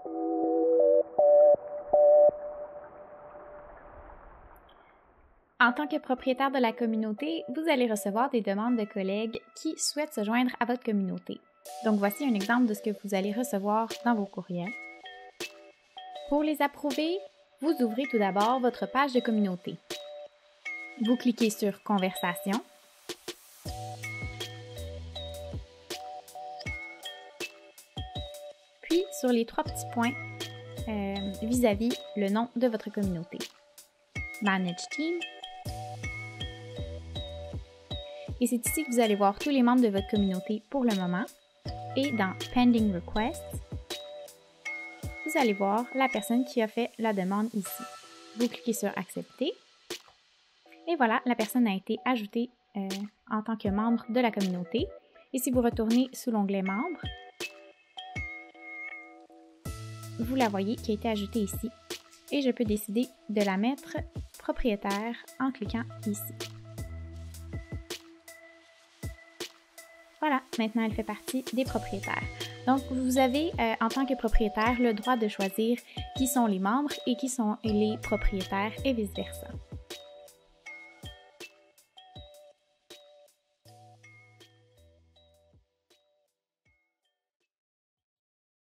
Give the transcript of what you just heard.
En tant que propriétaire de la communauté, vous allez recevoir des demandes de collègues qui souhaitent se joindre à votre communauté. Donc voici un exemple de ce que vous allez recevoir dans vos courriels. Pour les approuver, vous ouvrez tout d'abord votre page de communauté. Vous cliquez sur « Conversation ». Puis sur les 3 petits points vis-à-vis le nom de votre communauté. Manage Team. Et c'est ici que vous allez voir tous les membres de votre communauté pour le moment. Et dans Pending Requests, vous allez voir la personne qui a fait la demande ici. Vous cliquez sur Accepter. Et voilà, la personne a été ajoutée en tant que membre de la communauté. Et si vous retournez sous l'onglet Membres, vous la voyez qui a été ajoutée ici. Et je peux décider de la mettre propriétaire en cliquant ici. Voilà, maintenant elle fait partie des propriétaires. Donc vous avez en tant que propriétaire le droit de choisir qui sont les membres et qui sont les propriétaires et vice-versa.